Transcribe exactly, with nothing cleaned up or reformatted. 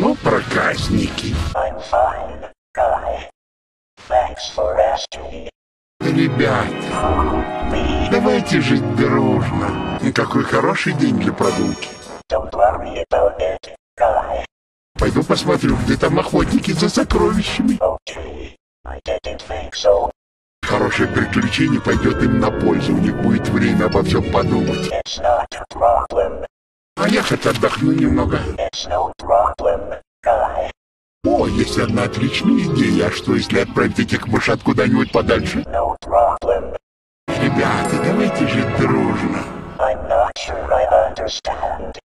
Ну, проказники. I'm fine, guy. Thanks for asking. Ребята, Me. давайте жить дружно. Какой хороший день для прогулки. Don't worry about it, guy. Пойду посмотрю, где там охотники за сокровищами. Okay. I didn't think so. Хорошее приключение пойдет им на пользу. У них будет время обо всем подумать. It's not a problem. А я хоть отдохну немного. It's no problem, guy. О, есть одна отличная идея. А что, если отправить этих мышат куда-нибудь подальше? No problem. Ребята, давайте жить дружно. I'm not sure I understand.